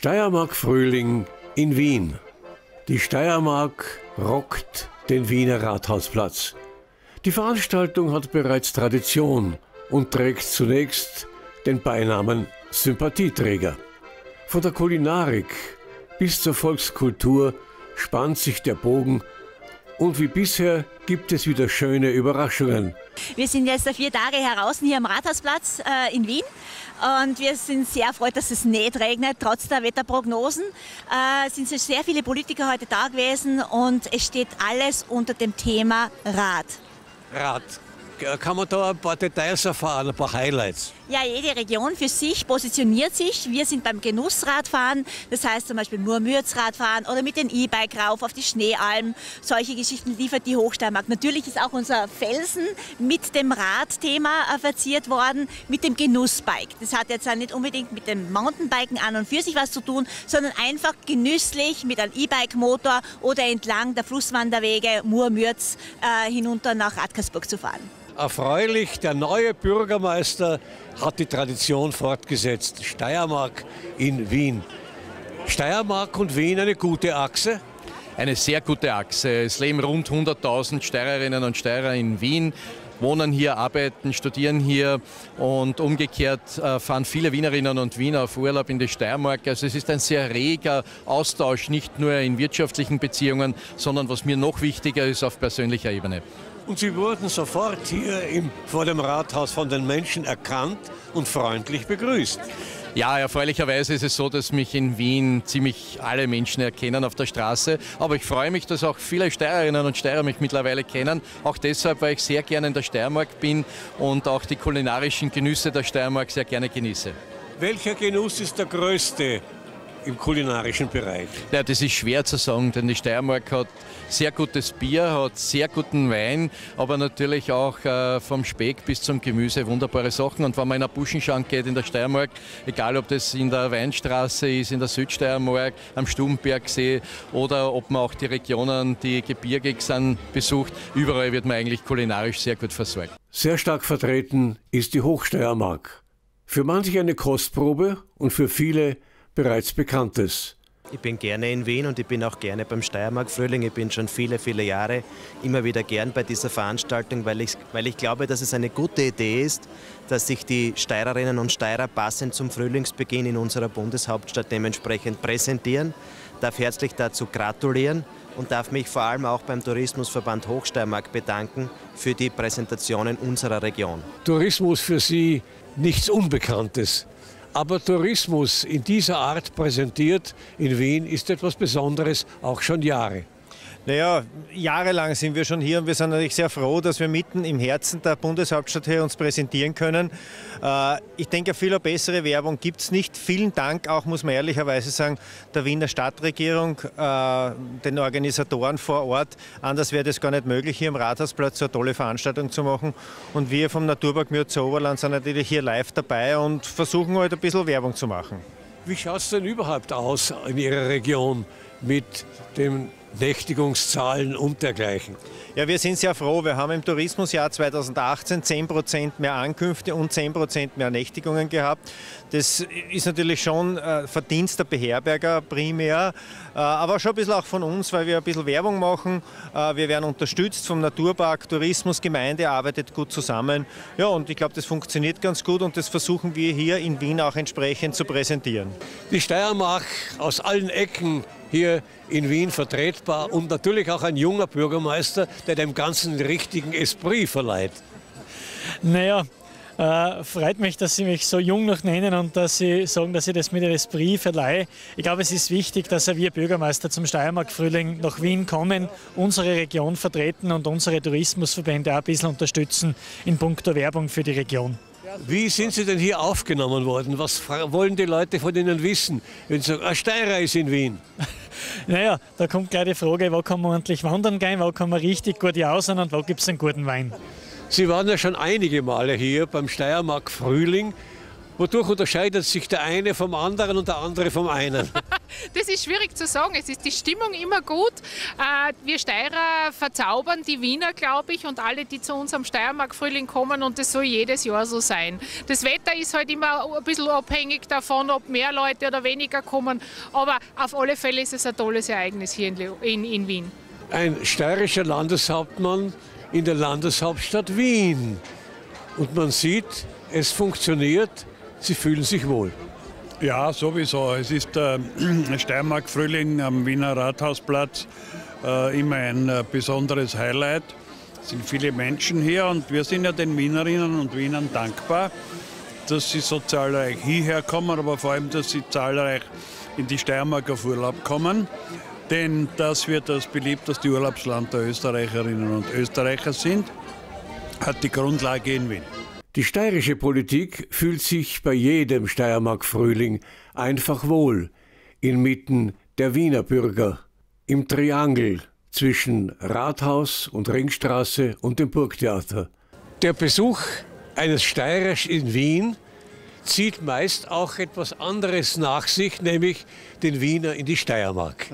Steiermark-Frühling in Wien. Die Steiermark rockt den Wiener Rathausplatz. Die Veranstaltung hat bereits Tradition und trägt zunächst den Beinamen Sympathieträger. Von der Kulinarik bis zur Volkskultur spannt sich der Bogen und wie bisher gibt es wieder schöne Überraschungen. Wir sind jetzt 4 Tage heraus hier am Rathausplatz in Wien und wir sind sehr erfreut, dass es nicht regnet, trotz der Wetterprognosen. Es sind sehr viele Politiker heute da gewesen und es steht alles unter dem Thema Rad. Rad. Kann man da ein paar Details erfahren, ein paar Highlights? Ja, jede Region für sich positioniert sich. Wir sind beim Genussradfahren, das heißt zum Beispiel Murmürzradfahren oder mit dem E-Bike rauf auf die Schneealm. Solche Geschichten liefert die Hochsteiermark. Natürlich ist auch unser Felsen mit dem Radthema verziert worden, mit dem Genussbike. Das hat jetzt auch nicht unbedingt mit dem Mountainbiken an und für sich was zu tun, sondern einfach genüsslich mit einem E-Bike-Motor oder entlang der Flusswanderwege Murmürz hinunter nach Radkersburg zu fahren. Erfreulich, der neue Bürgermeister hat die Tradition fortgesetzt. Steiermark in Wien. Steiermark und Wien eine gute Achse? Eine sehr gute Achse. Es leben rund 100.000 Steirerinnen und Steirer in Wien, wohnen hier, arbeiten, studieren hier und umgekehrt fahren viele Wienerinnen und Wiener auf Urlaub in die Steiermark. Also es ist ein sehr reger Austausch, nicht nur in wirtschaftlichen Beziehungen, sondern was mir noch wichtiger ist, auf persönlicher Ebene. Und Sie wurden sofort hier vor dem Rathaus von den Menschen erkannt und freundlich begrüßt. Ja, erfreulicherweise ist es so, dass mich in Wien ziemlich alle Menschen erkennen auf der Straße. Aber ich freue mich, dass auch viele Steirerinnen und Steirer mich mittlerweile kennen. Auch deshalb, weil ich sehr gerne in der Steiermark bin und auch die kulinarischen Genüsse der Steiermark sehr gerne genieße. Welcher Genuss ist der größte im kulinarischen Bereich? Ja, das ist schwer zu sagen, denn die Steiermark hat sehr gutes Bier, hat sehr guten Wein, aber natürlich auch vom Speck bis zum Gemüse wunderbare Sachen. Und wenn man in eine Buschenschank geht in der Steiermark, egal ob das in der Weinstraße ist, in der Südsteiermark, am Stubenbergsee oder ob man auch die Regionen, die gebirgig sind, besucht, überall wird man eigentlich kulinarisch sehr gut versorgt. Sehr stark vertreten ist die Hochsteiermark. Für manche eine Kostprobe und für viele bereits Bekanntes. Ich bin gerne in Wien und ich bin auch gerne beim Steiermark-Frühling. Ich bin schon viele Jahre immer wieder gern bei dieser Veranstaltung, weil ich glaube, dass es eine gute Idee ist, dass sich die Steirerinnen und Steirer passend zum Frühlingsbeginn in unserer Bundeshauptstadt dementsprechend präsentieren. Ich darf herzlich dazu gratulieren und darf mich vor allem auch beim Tourismusverband Hochsteiermark bedanken für die Präsentationen unserer Region. Tourismus für Sie nichts Unbekanntes. Aber Tourismus in dieser Art präsentiert in Wien ist etwas Besonderes, auch schon Jahre. Naja, jahrelang sind wir schon hier und wir sind natürlich sehr froh, dass wir mitten im Herzen der Bundeshauptstadt hier uns präsentieren können. Ich denke, viel bessere Werbung gibt es nicht. Vielen Dank auch, muss man ehrlicherweise sagen, der Wiener Stadtregierung, den Organisatoren vor Ort. Anders wäre das gar nicht möglich, hier am Rathausplatz so eine tolle Veranstaltung zu machen. Und wir vom Naturpark Mürz-Oberland sind natürlich hier live dabei und versuchen halt ein bisschen Werbung zu machen. Wie schaut es denn überhaupt aus in Ihrer Region mit den Nächtigungszahlen und dergleichen? Ja, wir sind sehr froh. Wir haben im Tourismusjahr 2018 10% mehr Ankünfte und 10% mehr Nächtigungen gehabt. Das ist natürlich schon Verdienst der Beherberger primär, aber schon ein bisschen auch von uns, weil wir ein bisschen Werbung machen. Wir werden unterstützt vom Naturpark, Tourismus, Gemeinde arbeitet gut zusammen. Ja, und ich glaube, das funktioniert ganz gut und das versuchen wir hier in Wien auch entsprechend zu präsentieren. Die Steiermark aus allen Ecken hier in Wien vertretbar und natürlich auch ein junger Bürgermeister, der dem Ganzen den richtigen Esprit verleiht. Naja, freut mich, dass Sie mich so jung noch nennen und dass Sie sagen, dass ich das mit dem Esprit verleihe. Ich glaube, es ist wichtig, dass wir Bürgermeister zum Steiermark-Frühling nach Wien kommen, unsere Region vertreten und unsere Tourismusverbände auch ein bisschen unterstützen in puncto Werbung für die Region. Wie sind Sie denn hier aufgenommen worden? Was wollen die Leute von Ihnen wissen, wenn Sie sagen, ein Steirer ist in Wien? Naja, da kommt gleich die Frage, wo kann man ordentlich wandern gehen, wo kann man richtig gut jausen und wo gibt es einen guten Wein. Sie waren ja schon einige Male hier beim Steiermark Frühling Wodurch unterscheidet sich der eine vom anderen und der andere vom einen? Das ist schwierig zu sagen. Es ist die Stimmung immer gut. Wir Steirer verzaubern die Wiener, glaube ich, und alle, die zu uns am Steiermark-Frühling kommen, und das soll jedes Jahr so sein. Das Wetter ist halt immer ein bisschen abhängig davon, ob mehr Leute oder weniger kommen, aber auf alle Fälle ist es ein tolles Ereignis hier in Wien. Ein steirischer Landeshauptmann in der Landeshauptstadt Wien. Und man sieht, es funktioniert. Sie fühlen sich wohl. Ja, sowieso. Es ist der Steiermark-Frühling am Wiener Rathausplatz immer ein besonderes Highlight. Es sind viele Menschen hier und wir sind ja den Wienerinnen und Wienern dankbar, dass sie so zahlreich hierher kommen, aber vor allem, dass sie zahlreich in die Steiermark auf Urlaub kommen. Denn das wird das beliebteste Urlaubsland der Österreicherinnen und Österreicher sind, hat die Grundlage in Wien. Die steirische Politik fühlt sich bei jedem Steiermark-Frühling einfach wohl, inmitten der Wiener Bürger, im Triangel zwischen Rathaus und Ringstraße und dem Burgtheater. Der Besuch eines Steirers in Wien zieht meist auch etwas anderes nach sich, nämlich den Wiener in die Steiermark.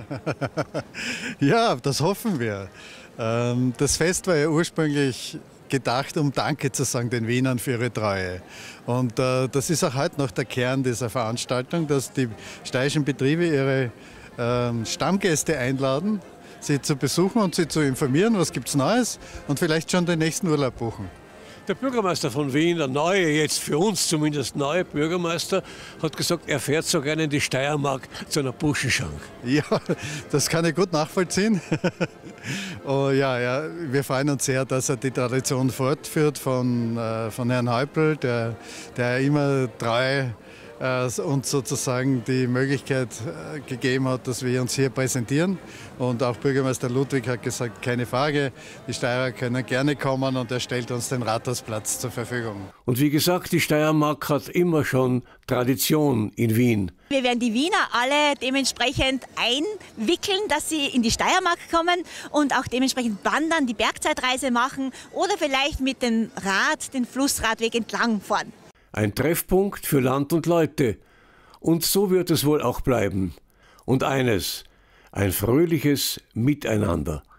Ja, das hoffen wir. Das Fest war ja ursprünglich gedacht, um Danke zu sagen den Wienern für ihre Treue. Und das ist auch heute noch der Kern dieser Veranstaltung, dass die steirischen Betriebe ihre Stammgäste einladen, sie zu besuchen und sie zu informieren, was gibt es Neues und vielleicht schon den nächsten Urlaub buchen. Der Bürgermeister von Wien, der neue, jetzt für uns zumindest neue Bürgermeister, hat gesagt, er fährt so gerne in die Steiermark zu einer Buschenschank. Ja, das kann ich gut nachvollziehen. Oh, ja, wir freuen uns sehr, dass er die Tradition fortführt von Herrn Häupl, der immer treu uns sozusagen die Möglichkeit gegeben hat, dass wir uns hier präsentieren. Und auch Bürgermeister Ludwig hat gesagt, keine Frage, die Steirer können gerne kommen und er stellt uns den Rathausplatz zur Verfügung. Und wie gesagt, die Steiermark hat immer schon Tradition in Wien. Wir werden die Wiener alle dementsprechend einwickeln, dass sie in die Steiermark kommen und auch dementsprechend wandern, die Bergzeitreise machen oder vielleicht mit dem Rad den Flussradweg entlang fahren. Ein Treffpunkt für Land und Leute. Und so wird es wohl auch bleiben. Und eines, ein fröhliches Miteinander.